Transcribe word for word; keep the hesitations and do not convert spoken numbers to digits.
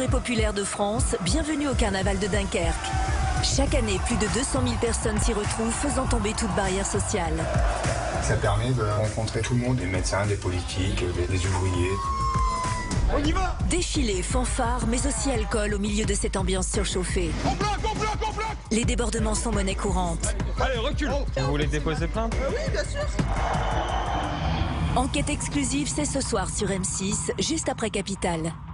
et populaire de France, bienvenue au carnaval de Dunkerque. Chaque année, plus de deux cent mille personnes s'y retrouvent, faisant tomber toute barrière sociale. Ça permet de rencontrer tout le monde, des médecins, des politiques, des, des ouvriers. On y va! Défilés, fanfares, mais aussi alcool au milieu de cette ambiance surchauffée. On bloque, on bloque, on bloque! Les débordements sont monnaie courante. Allez, recule! Vous voulez déposer plainte? euh, Oui, bien sûr. Enquête exclusive, c'est ce soir sur M six, juste après Capital.